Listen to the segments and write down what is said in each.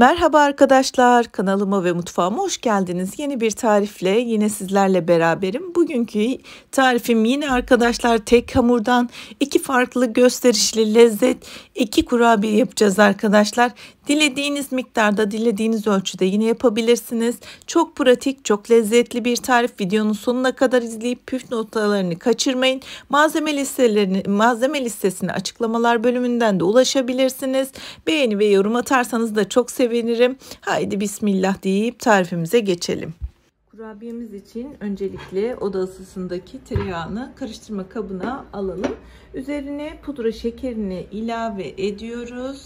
Merhaba arkadaşlar, kanalıma ve mutfağıma hoş geldiniz. Yeni bir tarifle yine sizlerle beraberim. Bugünkü tarifim yine arkadaşlar tek hamurdan iki farklı gösterişli lezzet, iki kurabiye yapacağız arkadaşlar. Dilediğiniz miktarda, dilediğiniz ölçüde yine yapabilirsiniz. Çok pratik, çok lezzetli bir tarif. Videonun sonuna kadar izleyip püf noktalarını kaçırmayın. Malzeme listesine açıklamalar bölümünden de ulaşabilirsiniz. Beğeni ve yorum atarsanız da çok sevinirim. Haydi bismillah deyip tarifimize geçelim. Kurabiyemiz için öncelikle oda ısısındaki tereyağını karıştırma kabına alalım. Üzerine pudra şekerini ilave ediyoruz.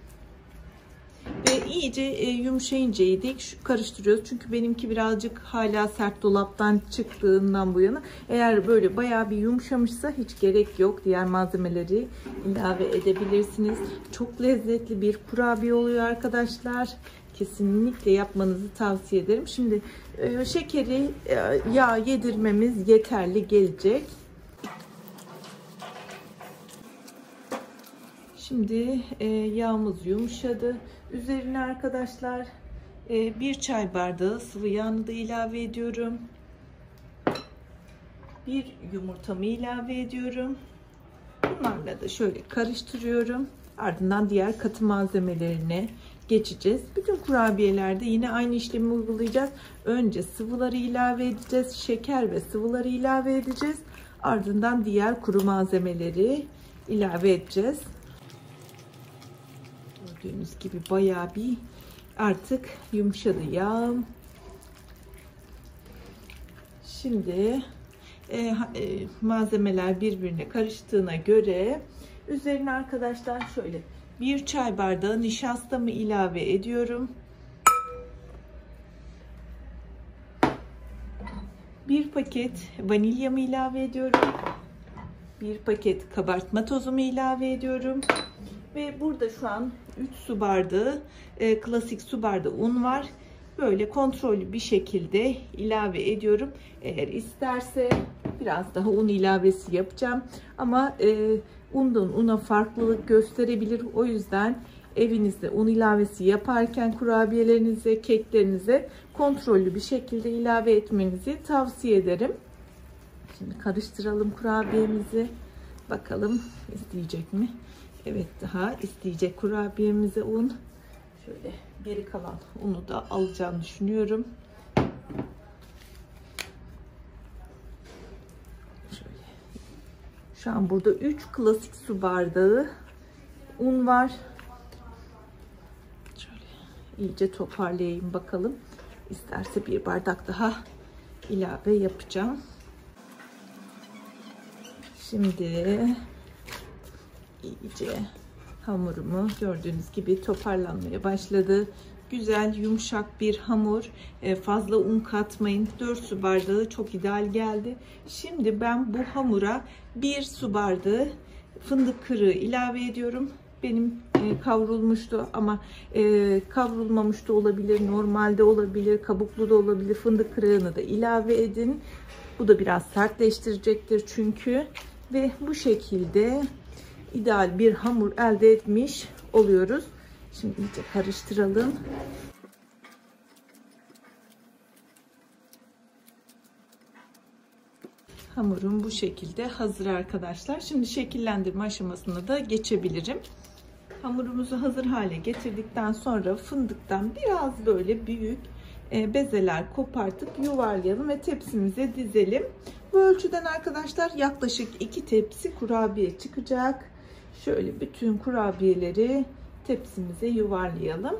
Ve iyice yumuşayıncaya dek karıştırıyoruz. Çünkü benimki birazcık hala sert, dolaptan çıktığından bu yana. Eğer böyle bayağı bir yumuşamışsa hiç gerek yok. Diğer malzemeleri ilave edebilirsiniz. Çok lezzetli bir kurabiye oluyor arkadaşlar. Kesinlikle yapmanızı tavsiye ederim. Şimdi şekeri, yağ yedirmemiz yeterli gelecek. Şimdi yağımız yumuşadı. Üzerine arkadaşlar bir çay bardağı sıvı yağını da ilave ediyorum. Bir yumurtamı ilave ediyorum. Bunlarla da şöyle karıştırıyorum. Ardından diğer katı malzemelerine geçeceğiz. Bütün kurabiyelerde yine aynı işlemi uygulayacağız. Önce sıvıları ilave edeceğiz. Şeker ve sıvıları ilave edeceğiz. Ardından diğer kuru malzemeleri ilave edeceğiz. Gördüğünüz gibi bayağı bir artık yumuşadı yağım. Şimdi malzemeler birbirine karıştığına göre üzerine arkadaşlar şöyle bir çay bardağı nişastamı ilave ediyorum. Bir paket vanilyamı ilave ediyorum. Bir paket kabartma tozumu ilave ediyorum. Ve burada şu an 3 su bardağı klasik su bardağı un var. Böyle kontrollü bir şekilde ilave ediyorum. Eğer isterse biraz daha un ilavesi yapacağım. Ama undan una farklılık gösterebilir. O yüzden evinizde un ilavesi yaparken kurabiyelerinize, keklerinize kontrollü bir şekilde ilave etmenizi tavsiye ederim. Şimdi karıştıralım kurabiyemizi. Bakalım isteyecek mi? Evet, daha isteyecek kurabiyemize un. Şöyle geri kalan unu da alacağını düşünüyorum. Şöyle. Şu an burada 3 klasik su bardağı un var. Şöyle iyice toparlayayım bakalım. İsterse bir bardak daha ilave yapacağım. Şimdi iyice hamurumu gördüğünüz gibi toparlanmaya başladı. Güzel yumuşak bir hamur. Fazla un katmayın. 4 su bardağı çok ideal geldi. Şimdi ben bu hamura 1 su bardağı fındık kırığı ilave ediyorum. Benim kavrulmuştu ama kavrulmamış da olabilir, normalde olabilir, kabuklu da olabilir. Fındık kırığını da ilave edin. Bu da biraz sertleştirecektir çünkü. Ve bu şekilde ideal bir hamur elde etmiş oluyoruz. Şimdi iyice karıştıralım. Hamurum bu şekilde hazır arkadaşlar. Şimdi şekillendirme aşamasına da geçebilirim. Hamurumuzu hazır hale getirdikten sonra fındıktan biraz böyle büyük bezeler kopartıp yuvarlayalım ve tepsimize dizelim. Bu ölçüden arkadaşlar yaklaşık 2 tepsi kurabiye çıkacak. Şöyle bütün kurabiyeleri tepsimize yuvarlayalım.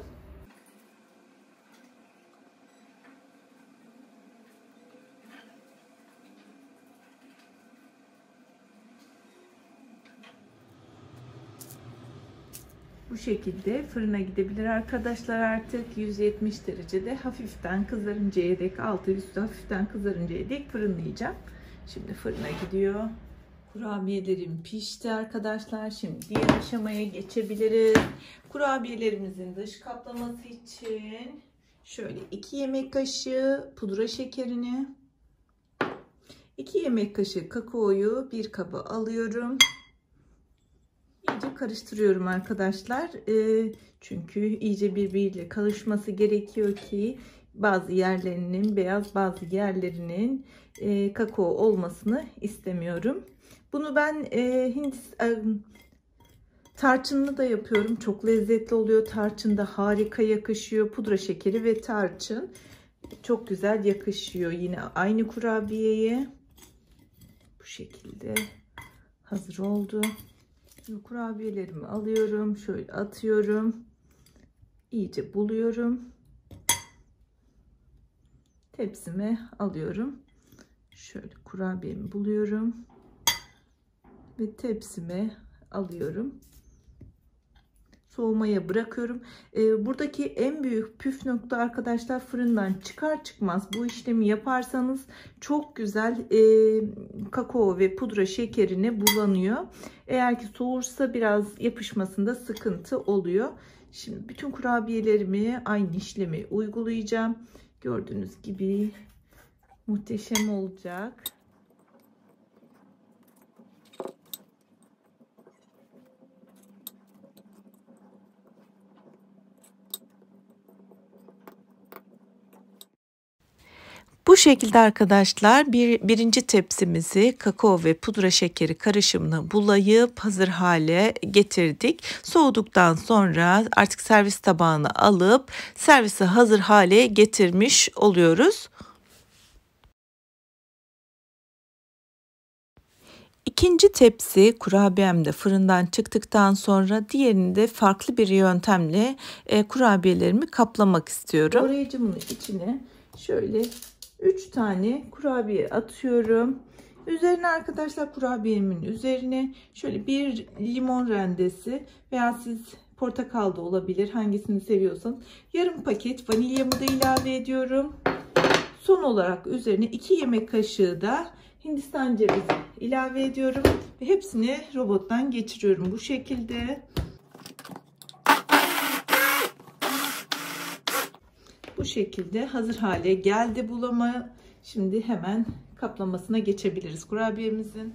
Bu şekilde fırına gidebilir arkadaşlar artık 170 derecede hafiften kızarıncaya dek, altı üstü hafiften kızarıncaya dek fırınlayacağım. Şimdi fırına gidiyor. Kurabiyelerim pişti arkadaşlar. Şimdi diğer aşamaya geçebiliriz. Kurabiyelerimizin dış kaplaması için şöyle 2 yemek kaşığı pudra şekerini, 2 yemek kaşığı kakaoyu bir kaba alıyorum. güzelce karıştırıyorum arkadaşlar. Çünkü iyice birbiriyle karışması gerekiyor ki bazı yerlerinin beyaz, bazı yerlerinin kakao olmasını istemiyorum. Bunu ben tarçınlı da yapıyorum. Çok lezzetli oluyor. Tarçın da harika yakışıyor. Pudra şekeri ve tarçın çok güzel yakışıyor. Yine aynı kurabiyeye. Bu şekilde hazır oldu. Şimdi kurabiyelerimi alıyorum. Şöyle atıyorum. İyice buluyorum. Tepsime alıyorum. Şöyle kurabiyemi buluyorum. Ve tepsime alıyorum. Soğumaya bırakıyorum. Buradaki en büyük püf nokta arkadaşlar, fırından çıkar çıkmaz bu işlemi yaparsanız çok güzel kakao ve pudra şekerine bulanıyor. Eğer ki soğursa biraz yapışmasında sıkıntı oluyor. Şimdi bütün kurabiyelerimi aynı işlemi uygulayacağım. Gördüğünüz gibi muhteşem olacak. Bu şekilde arkadaşlar birinci tepsimizi kakao ve pudra şekeri karışımını bulayıp hazır hale getirdik. Soğuduktan sonra artık servis tabağına alıp servise hazır hale getirmiş oluyoruz. İkinci tepsi kurabiyem de fırından çıktıktan sonra diğerini de farklı bir yöntemle kurabiyelerimi kaplamak istiyorum. Doğrayıcımın içine şöyle 3 tane kurabiye atıyorum. Üzerine arkadaşlar kurabiyemin üzerine şöyle bir limon rendesi veya siz portakal da olabilir, hangisini seviyorsanız, yarım paket vanilyamı da ilave ediyorum. Son olarak üzerine 2 yemek kaşığı da Hindistan cevizi ilave ediyorum ve hepsini robottan geçiriyorum bu şekilde. Bu şekilde hazır hale geldi bulama. Şimdi hemen kaplamasına geçebiliriz kurabiyemizin.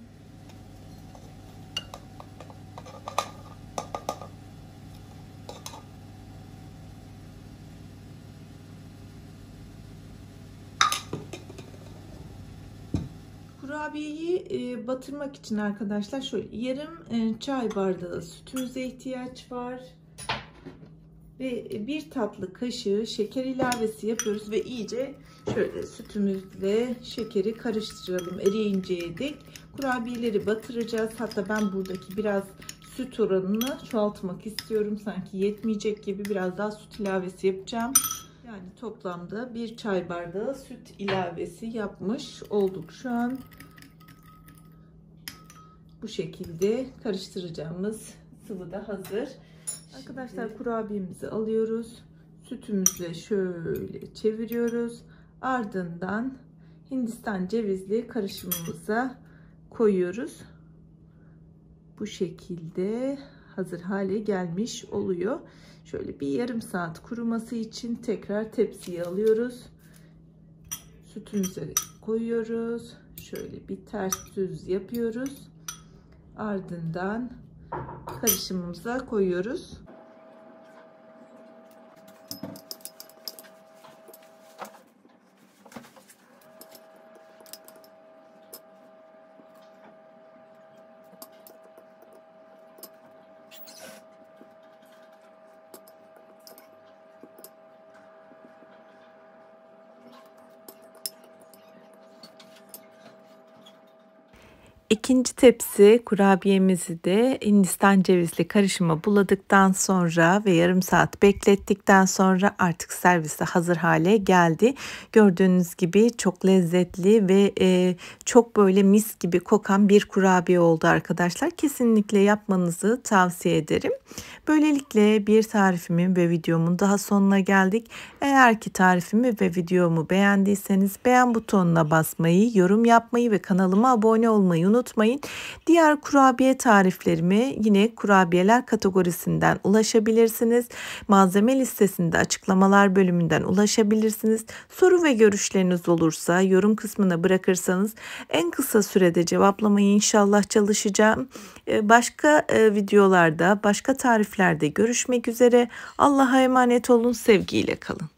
Kurabiyeyi batırmak için arkadaşlar şöyle yarım çay bardağı sütümüze ihtiyaç var. Ve bir tatlı kaşığı şeker ilavesi yapıyoruz ve iyice şöyle sütümüzle şekeri karıştıralım eriyinceye dek. Kurabiyeleri batıracağız. Hatta ben buradaki biraz süt oranını çoğaltmak istiyorum. Sanki yetmeyecek gibi biraz daha süt ilavesi yapacağım. Yani toplamda bir çay bardağı süt ilavesi yapmış olduk şu an. Bu şekilde karıştıracağımız sıvı da hazır. Arkadaşlar kurabiyemizi alıyoruz. Sütümüzle şöyle çeviriyoruz. Ardından Hindistan cevizli karışımımıza koyuyoruz. Bu şekilde hazır hale gelmiş oluyor. Şöyle bir yarım saat kuruması için tekrar tepsiye alıyoruz. Sütümüze koyuyoruz. Şöyle bir ters düz yapıyoruz. Ardından karışımımıza koyuyoruz. İkinci tepsi kurabiyemizi de Hindistan cevizli karışıma buladıktan sonra ve yarım saat beklettikten sonra artık servise hazır hale geldi. Gördüğünüz gibi çok lezzetli ve çok böyle mis gibi kokan bir kurabiye oldu arkadaşlar. Kesinlikle yapmanızı tavsiye ederim. Böylelikle bir tarifimin ve videomun daha sonuna geldik. Eğer ki tarifimi ve videomu beğendiyseniz beğen butonuna basmayı, yorum yapmayı ve kanalıma abone olmayı unutmayın. unutmayın. Diğer kurabiye tariflerimi yine kurabiyeler kategorisinden ulaşabilirsiniz. Malzeme listesinde açıklamalar bölümünden ulaşabilirsiniz. Soru ve görüşleriniz olursa yorum kısmına bırakırsanız en kısa sürede cevaplamaya inşallah çalışacağım. Başka videolarda, başka tariflerde görüşmek üzere. Allah'a emanet olun, sevgiyle kalın.